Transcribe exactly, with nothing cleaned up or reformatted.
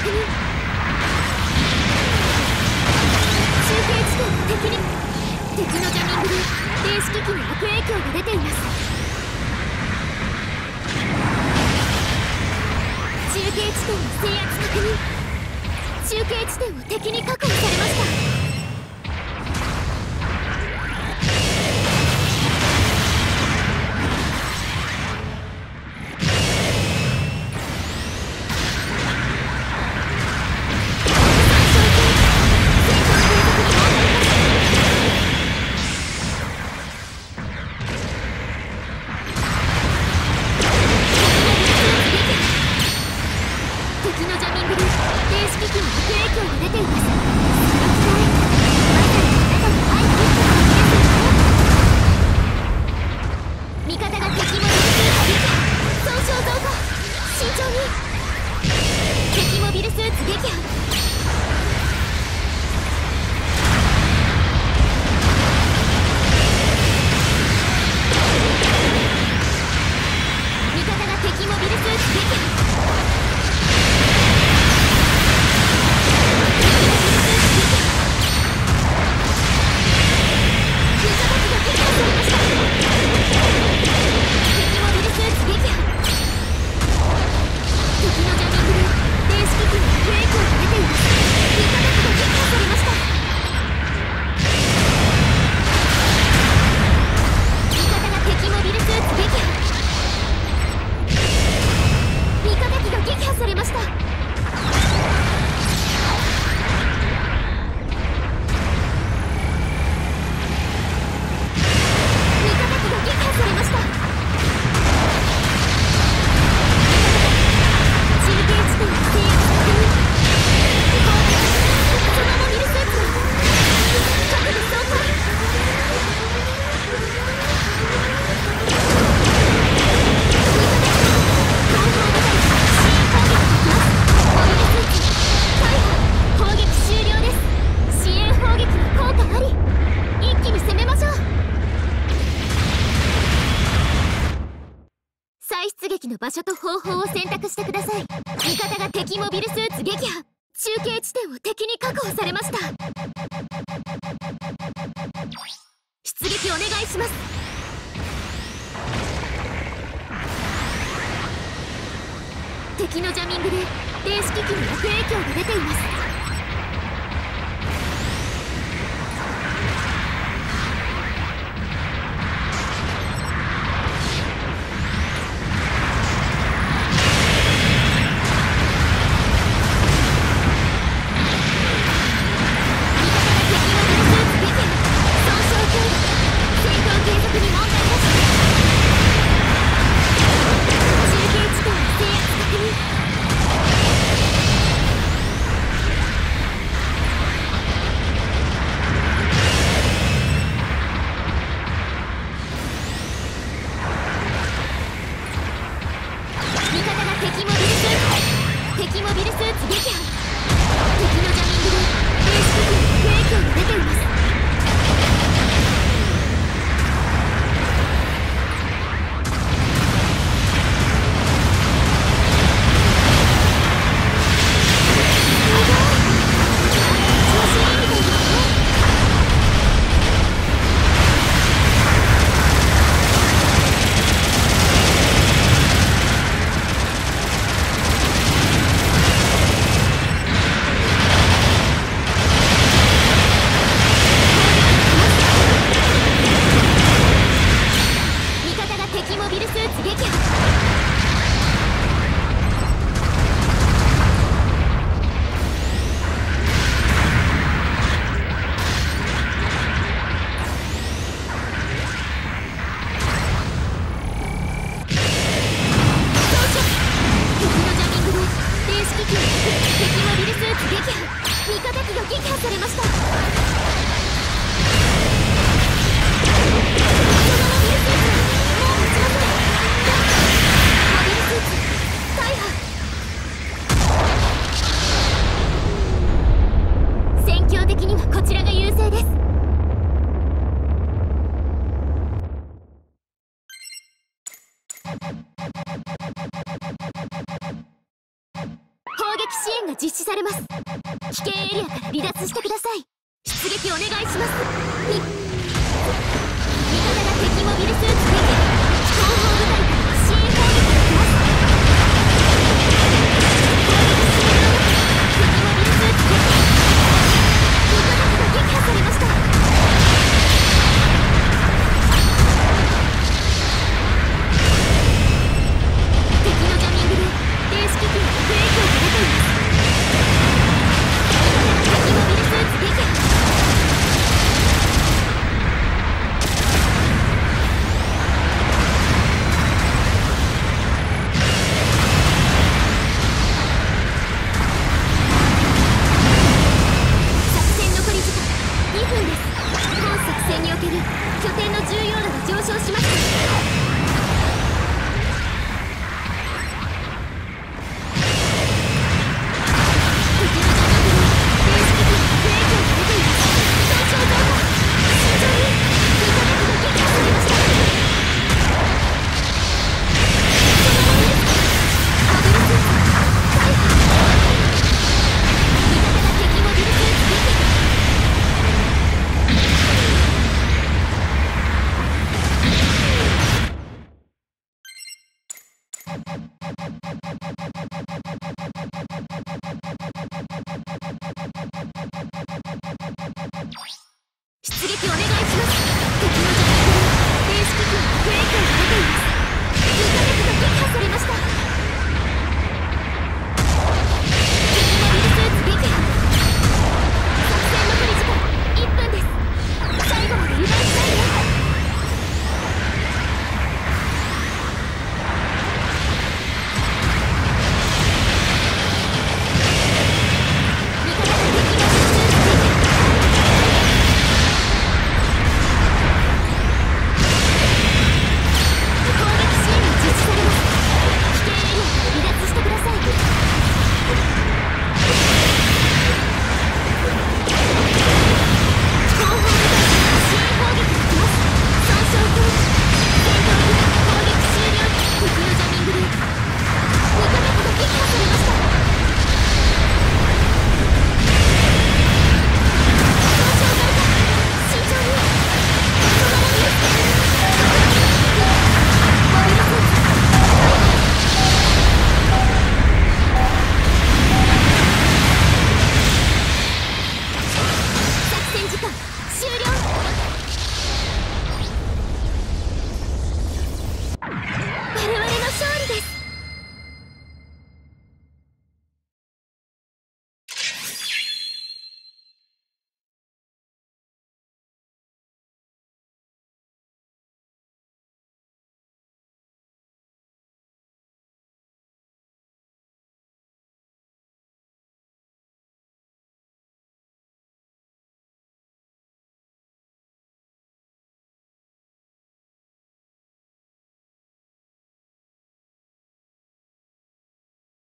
認。中継地点を敵に。敵のジャミングで電子機器に悪影響が出ています。中継地点の制圧確認。中継地点を敵に確保されました。場所と方法を選択してください。味方が敵モビルスーツ撃破。中継地点を敵に確保されました。出撃お願いします。敵のジャミングで電子機器に悪影響が出ています。中継地点制圧確認。 支援が実施されます。危険エリアから離脱してください。出撃お願いします。み味方が敵モビルスーツで後方部隊から支援砲撃が来ます。敵モビルスーツで味方が撃破されました。敵のジャミングで電子機器に悪影響が出ています。味方が敵モビルスーツ撃破。拠点の重要度が上昇しました。敵のジャミングに電子機器に悪影響が出ています。損傷増加。慎重に。味方が撃破されました。そのままです。モビルスーツ大破。味方が敵モビルスーツ撃破。出撃お願いします。